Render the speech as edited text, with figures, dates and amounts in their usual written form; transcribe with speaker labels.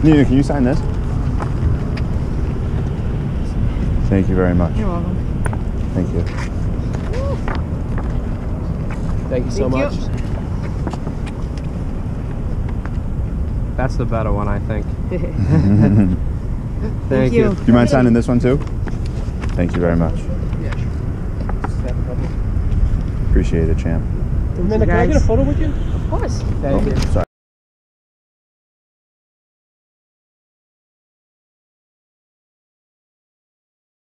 Speaker 1: Nina, can you sign this? Thank you very much.
Speaker 2: You're welcome.
Speaker 1: Thank you.
Speaker 3: Thank you so much. That's the better one, I think. Thank you.
Speaker 1: Do you mind signing this one too? Thank you very much.
Speaker 3: Yeah, sure.
Speaker 1: Appreciate it, champ.
Speaker 3: Amanda, can I get a photo with you?
Speaker 2: Of course.
Speaker 3: Thank you.
Speaker 1: Sorry.